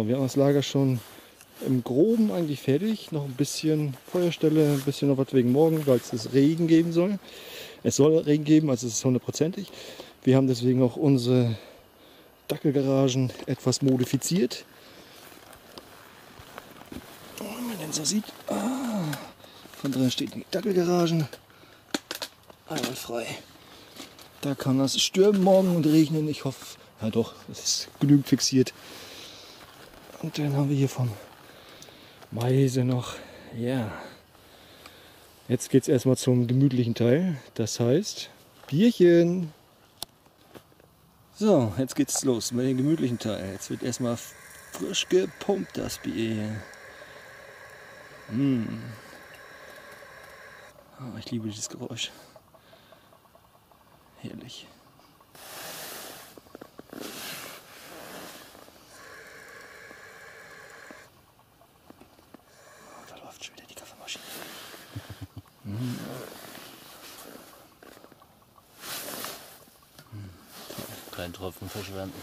Wir haben das Lager schon im Groben eigentlich fertig. Noch ein bisschen Feuerstelle, ein bisschen noch was wegen morgen, weil es Regen geben soll. Es soll Regen geben, also es ist 100%. Wir haben deswegen auch unsere Dackelgaragen etwas modifiziert. Wenn man den so sieht, von drin steht die Dackelgaragen. Einmal frei. Da kann das stürmen morgen und regnen. Ich hoffe, ja doch, es ist genügend fixiert. Und dann haben wir hier vom Meise noch, ja. Jetzt geht es erstmal zum gemütlichen Teil. Das heißt, Bierchen. So, jetzt geht's los mit dem gemütlichen Teil. Jetzt wird erstmal frisch gepumpt, das Bier. Oh, ich liebe dieses Geräusch. Herrlich. Oh, da läuft schon wieder die Kaffeemaschine. Kein Tropfen verschwenden.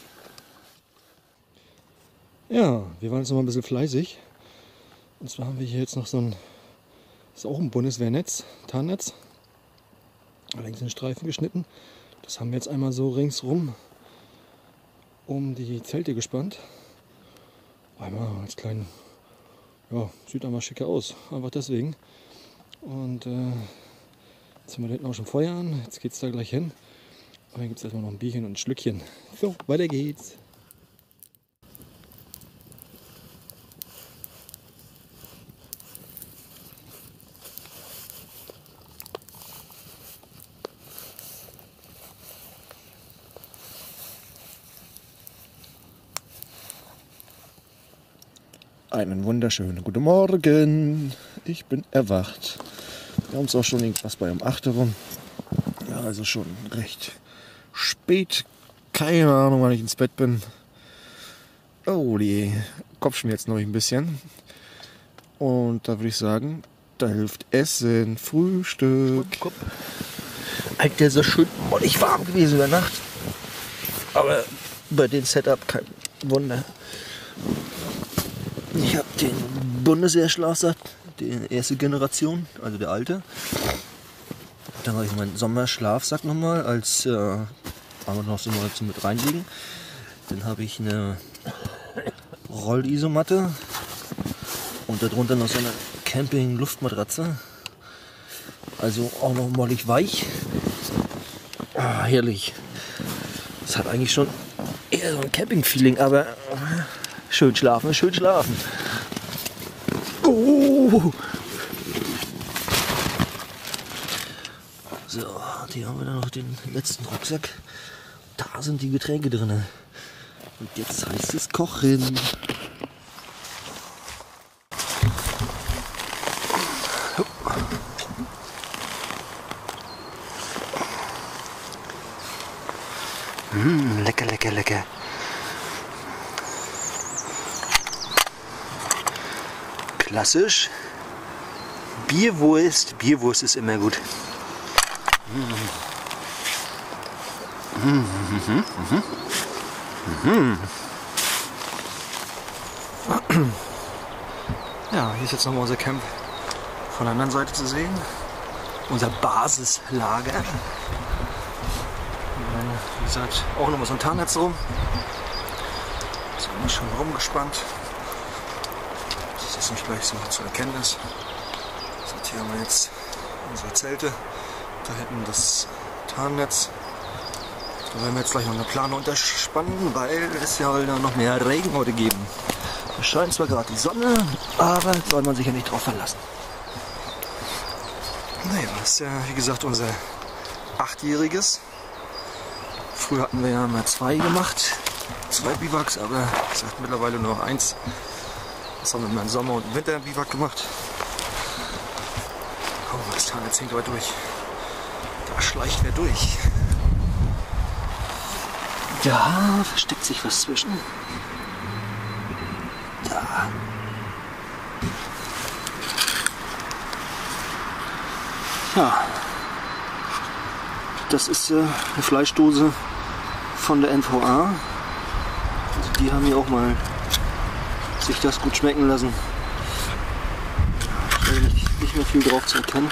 Ja, wir waren jetzt noch mal ein bisschen fleißig. Und zwar haben wir hier jetzt noch so ein, das ist auch ein Bundeswehrnetz, Tarnnetz. Allerdings in Streifen geschnitten. Das haben wir jetzt einmal so ringsrum um die Zelte gespannt. Einmal als kleinen, ja, sieht einmal schicker aus. Einfach deswegen. Und jetzt haben wir da hinten auch schon Feuer an. Jetzt geht es da gleich hin. Und dann gibt es erstmal noch ein Bierchen und ein Schlückchen. So, weiter geht's. Einen wunderschönen guten Morgen. Ich bin erwacht. Wir haben es auch schon irgendwas bei um 8 rum. Ja, also schon recht spät. Keine Ahnung, wann ich ins Bett bin. Oh, die Kopfschmerzen noch ein bisschen. Und da würde ich sagen, da hilft Essen, Frühstück. Alter, der ist so schön mollig warm gewesen über Nacht. Aber bei dem Setup kein Wunder. Ich habe den Bundeswehrschlafsack, die erste Generation, also der alte. Dann habe ich meinen Sommerschlafsack nochmal als aber noch so mal mit reinlegen. Dann habe ich eine Rollisomatte und darunter noch so eine Camping-Luftmatratze. Also auch noch mollig weich. Ah, herrlich. Das hat eigentlich schon eher so ein Camping-Feeling, aber schön schlafen, schön schlafen. Oh. So, hier haben wir dann noch den letzten Rucksack. Da sind die Getränke drin. Und jetzt heißt es kochen. Lecker, lecker, lecker. Klassisch. Bierwurst. Bierwurst ist immer gut. Ja, hier ist jetzt nochmal unser Camp von der anderen Seite zu sehen. Unser Basislager. Wie gesagt, auch nochmal so ein Tarnnetz rum. Das haben wir schon rumgespannt. Das ist nicht gleich so zur Erkenntnis. So, hier haben wir jetzt unsere Zelte. Da hinten das Tarnnetz. Da werden wir jetzt gleich noch eine Plane unterspannen, weil es ja noch mehr Regen heute geben. Es scheint zwar gerade die Sonne, aber soll man sich ja nicht drauf verlassen. Naja, das ist ja wie gesagt unser 8-jähriges. Früher hatten wir ja mal 2 gemacht, 2 Biwaks, aber wie gesagt mittlerweile nur noch 1. Das haben wir mal im Sommer und im Winter im Biwak gemacht. Komm, das Tarnnetz hängt heute durch. Da schleicht wer durch. Da versteckt sich was zwischen. Da. Ja. Das ist eine Fleischdose von der NVA. Also die haben hier auch mal sich das gut schmecken lassen. Nicht mehr viel drauf zu erkennen.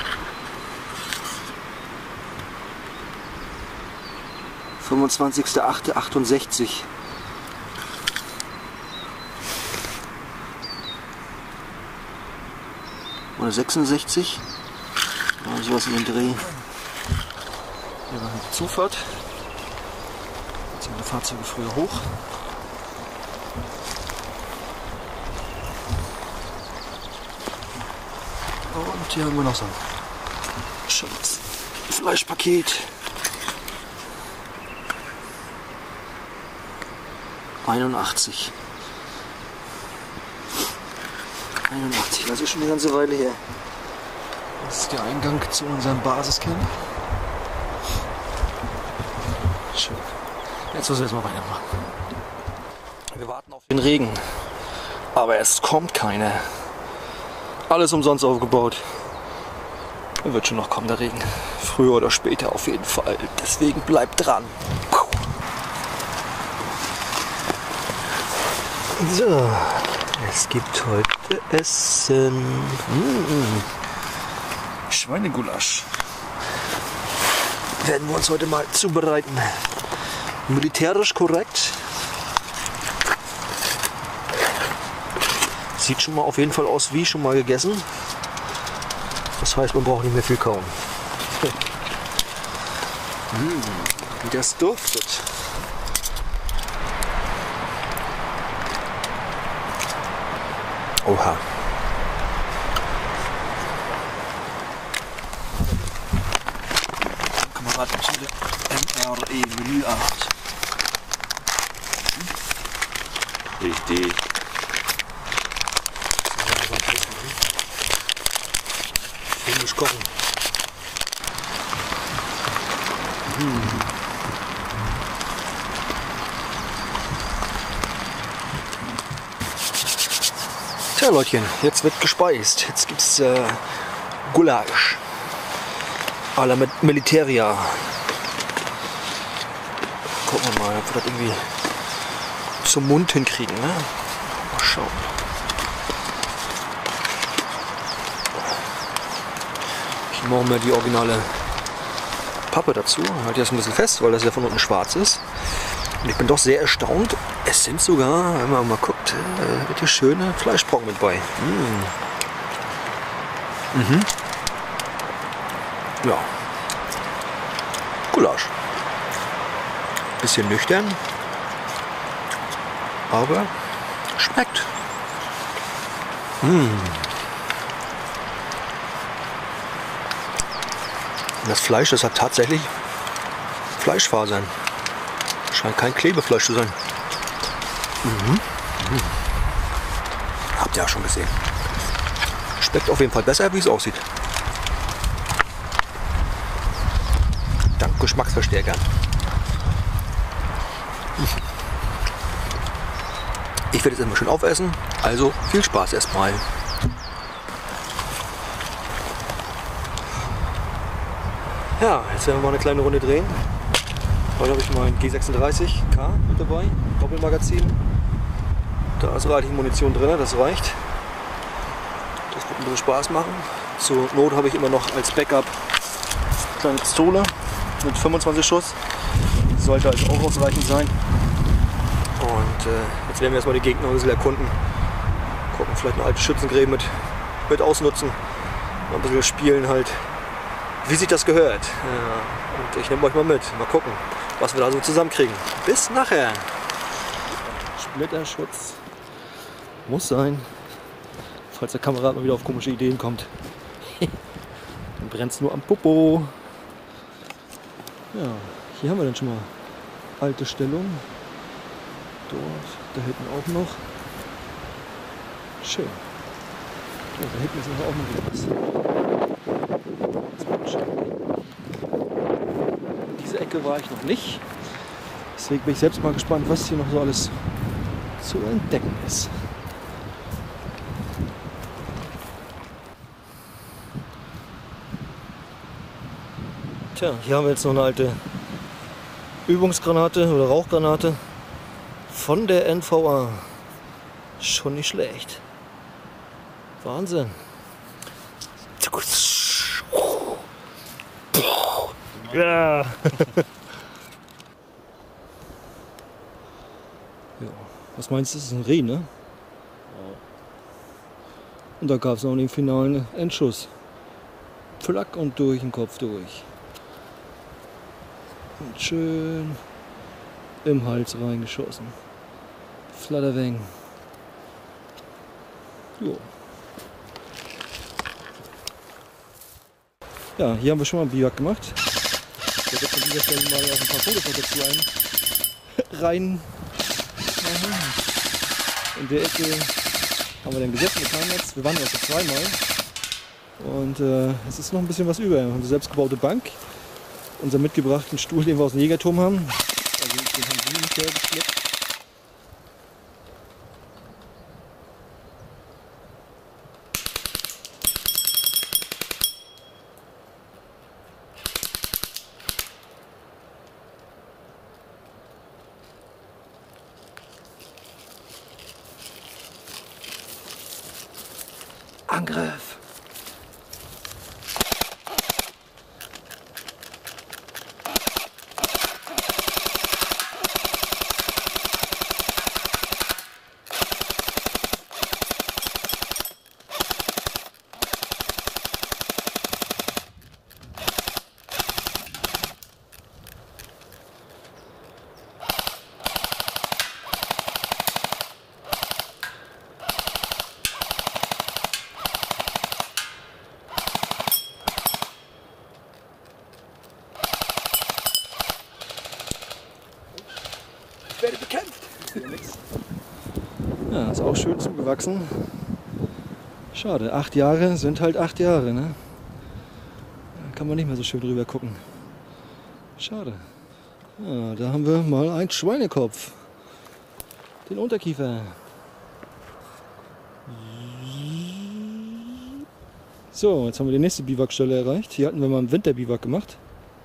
(25.08.68) oder 66, oder sowas in den Dreh. Hier war die Zufahrt. Jetzt sind die Fahrzeuge früher hoch. Und hier haben wir noch so ein schönes Fleischpaket. 81. 81, das ist schon eine ganze Weile her. Das ist der Eingang zu unserem Basiscamp. Schön. Jetzt müssen wir erstmal weitermachen. Wir warten auf den Regen. Aber es kommt keiner. Alles umsonst aufgebaut. Er wird schon noch kommen, der Regen. Früher oder später auf jeden Fall. Deswegen bleibt dran. So, es gibt heute Essen. Schweinegulasch. Werden wir uns heute mal zubereiten. Militärisch korrekt. Sieht schon mal auf jeden Fall aus wie schon mal gegessen. Das heißt, man braucht nicht mehr viel kauen. Wie das duftet. Oha. Kamerad MRE Menü 8. Richtig. Filmisch kochen. Tja Leutchen, jetzt wird gespeist. Jetzt gibt es Gulasch à la Militaria. Gucken wir mal, ob wir das irgendwie zum Mund hinkriegen. Ne? Mal schauen. Ich mache mal die originale Pappe dazu. Halte das ein bisschen fest, weil das ja von unten schwarz ist. Und ich bin doch sehr erstaunt. Es sind sogar, wenn man mal guckt, hier schöne Fleischbrocken mit bei. Ja. Gulasch. Bisschen nüchtern. Aber schmeckt. Und das Fleisch, das hat tatsächlich Fleischfasern. Scheint kein Klebefleisch zu sein. Habt ihr ja schon gesehen. Schmeckt auf jeden Fall besser, wie es aussieht. Dank Geschmacksverstärkern. Ich werde jetzt immer schön aufessen. Also viel Spaß erstmal. Ja, jetzt werden wir mal eine kleine Runde drehen. Heute habe ich mein G36K mit dabei, Doppelmagazin. Da ist reichlich Munition drin, das reicht. Das wird ein bisschen Spaß machen. Zur Not habe ich immer noch als Backup eine kleine Pistole mit 25 Schuss. Sollte also auch ausreichend sein. Und jetzt werden wir erstmal die Gegner ein bisschen erkunden. Gucken, vielleicht eine alte Schützengräben mit ausnutzen. Mal ein bisschen spielen halt. Wie sich das gehört. Ja, und ich nehme euch mal mit. Mal gucken, was wir da so zusammenkriegen. Bis nachher. Splitterschutz muss sein. Falls der Kamerad mal wieder auf komische Ideen kommt. Dann brennt es nur am Popo. Ja, hier haben wir dann schon mal alte Stellung. Dort, da hinten auch noch. Schön. Ja, da hinten ist auch noch wieder was. Diese Ecke war ich noch nicht. Deswegen bin ich selbst mal gespannt, was hier noch so alles zu entdecken ist. Tja, hier haben wir jetzt noch eine alte Übungsgranate oder Rauchgranate von der NVA. Schon nicht schlecht. Wahnsinn. Ja. Ja. Was meinst du, das ist ein Reh, ne? Und da gab es noch den finalen Endschuss. Flack und durch den Kopf durch. Und schön im Hals reingeschossen. Flatterweng. Jo. Ja, hier haben wir schon mal ein Biwak gemacht. Ich werde jetzt an dieser Stelle mal auch ein paar Fotos noch dazu rein. In der Ecke haben wir dann gesetzt mit Tarnnetz. Wir waren also zweimal. Und es ist noch ein bisschen was über. Wir haben eine selbstgebaute Bank. Unseren mitgebrachten Stuhl, den wir aus dem Jägerturm haben. Also den haben wir nicht hergeschleppt. Angriff! Ich werde bekämpft. Ja, ist auch schön zugewachsen. Schade, 8 Jahre sind halt 8 Jahre, ne? Da kann man nicht mehr so schön drüber gucken. Schade. Ja, da haben wir mal einen Schweinekopf. Den Unterkiefer. So, jetzt haben wir die nächste Biwakstelle erreicht. Hier hatten wir mal einen Winterbiwak gemacht.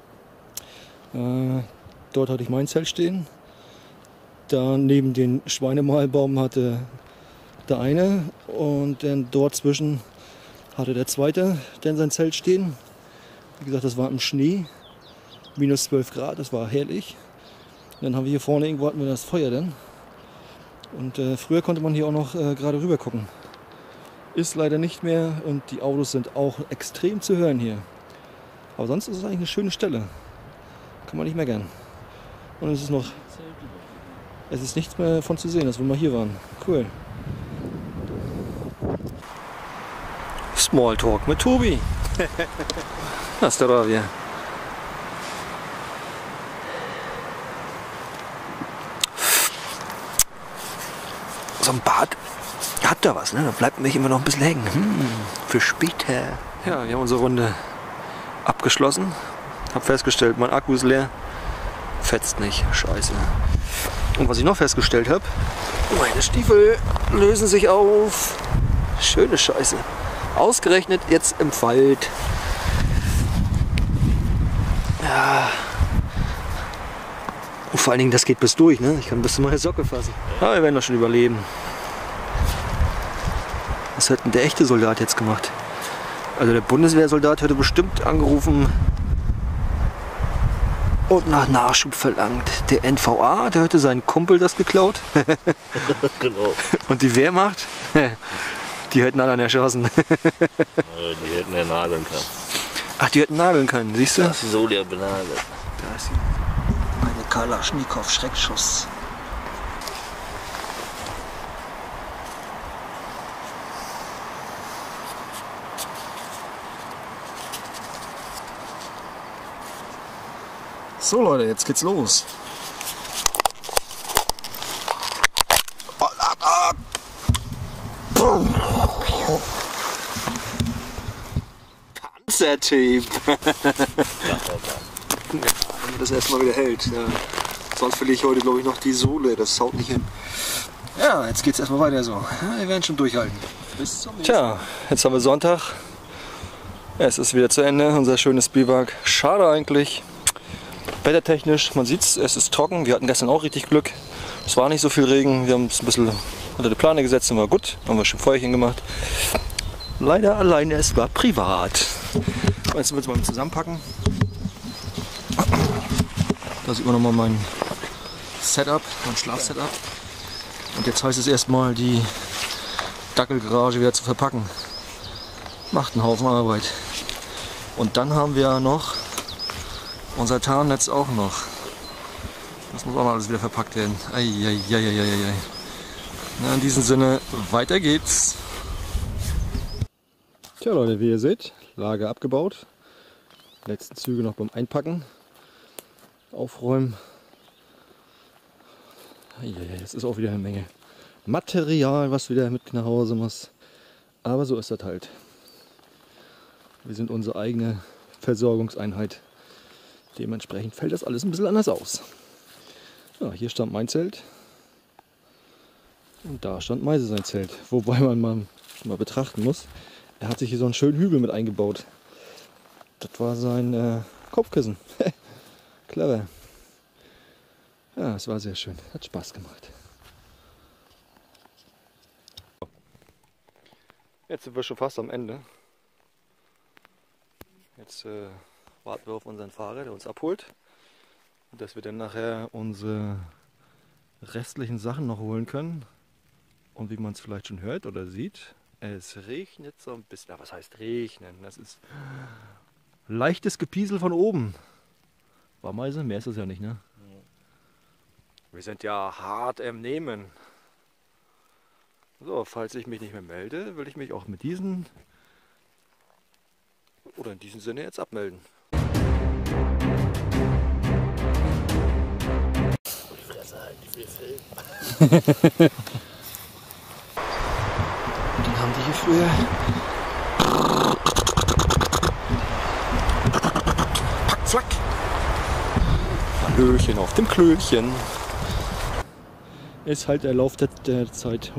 Dort hatte ich mein Zelt stehen. Da neben den Schweinemahlbaum hatte der eine und dann dort zwischen hatte der zweite dann sein Zelt stehen. Wie gesagt, das war im Schnee, minus 12 Grad, das war herrlich. Und dann haben wir hier vorne irgendwo hatten wir das Feuer dann. Und früher konnte man hier auch noch gerade rüber gucken. Ist leider nicht mehr und die Autos sind auch extrem zu hören hier. Aber sonst ist es eigentlich eine schöne Stelle. Kann man nicht meckern. Und es ist nichts mehr von zu sehen, dass wir mal hier waren. Cool. Smalltalk mit Tobi. Das da wir. So ein Bad hat da was, ne? Da bleibt nämlich immer noch ein bisschen hängen. Für später. Ja, wir haben unsere Runde abgeschlossen. Hab festgestellt, mein Akku ist leer. Fetzt nicht. Scheiße. Und was ich noch festgestellt habe, meine Stiefel lösen sich auf. Schöne Scheiße. Ausgerechnet jetzt im Wald. Ja. Und vor allen Dingen, das geht bis durch, ne? Ich kann bis zu meiner Socke fassen. Aber wir werden das schon überleben. Was hat denn der echte Soldat jetzt gemacht? Also der Bundeswehrsoldat hätte bestimmt angerufen und nach Nachschub verlangt. Der NVA, der hätte seinen Kumpel das geklaut. Genau. Und die Wehrmacht, die hätten alle erschossen. Die hätten ja nageln können. Ach, die hätten nageln können, siehst du? Das ist so leer benagelt. Da ist meine Kalaschnikow Schreckschuss. So Leute, jetzt geht's los. Panzertape. Damit das erstmal wieder hält. Ja. Sonst verliere ich heute glaube ich noch die Sohle. Das haut nicht hin. Ja, jetzt geht's erstmal weiter so. Ja, wir werden schon durchhalten. Bis zum nächsten Mal. Tja, jetzt haben wir Sonntag. Es ist wieder zu Ende, unser schönes Biwak. Schade eigentlich. Wettertechnisch, man sieht es ist trocken. Wir hatten gestern auch richtig Glück. Es war nicht so viel Regen. Wir haben es ein bisschen unter die Plane gesetzt und war gut. Haben wir schon Feuerchen gemacht. Leider alleine, es war privat. Jetzt müssen wir mal zusammenpacken. Da sieht man nochmal mein Setup, mein Schlafsetup. Und jetzt heißt es erstmal, die Dackelgarage wieder zu verpacken. Macht einen Haufen Arbeit. Und dann haben wir ja noch unser Tarnnetz auch noch. Das muss auch noch alles wieder verpackt werden. Eieieiei. Na, in diesem Sinne, weiter geht's. Tja Leute, wie ihr seht, Lager abgebaut. Letzten Züge noch beim Einpacken. Aufräumen. Jetzt ist auch wieder eine Menge Material, was wieder mit nach Hause muss. Aber so ist das halt. Wir sind unsere eigene Versorgungseinheit. Dementsprechend fällt das alles ein bisschen anders aus. Ja, hier stand mein Zelt. Und da stand Meise sein Zelt. Wobei man mal betrachten muss, er hat sich hier so einen schönen Hügel mit eingebaut. Das war sein Kopfkissen. Clever. Ja, es war sehr schön. Hat Spaß gemacht. Jetzt sind wir schon fast am Ende. Jetzt warten wir auf unseren Fahrer, der uns abholt. Und dass wir dann nachher unsere restlichen Sachen noch holen können. Und wie man es vielleicht schon hört oder sieht, es regnet so ein bisschen. Ja, was heißt regnen? Das ist leichtes Gepiesel von oben. War Meise? Mehr ist das ja nicht, ne? Wir sind ja hart im Nehmen. So, falls ich mich nicht mehr melde, will ich mich auch mit diesen oder in diesem Sinne jetzt abmelden. Die Fresse halt, die will filmen. Den haben die hier früher. Pack, flack. Hallöchen auf dem Klöchen. Ist halt der Lauf der Zeit.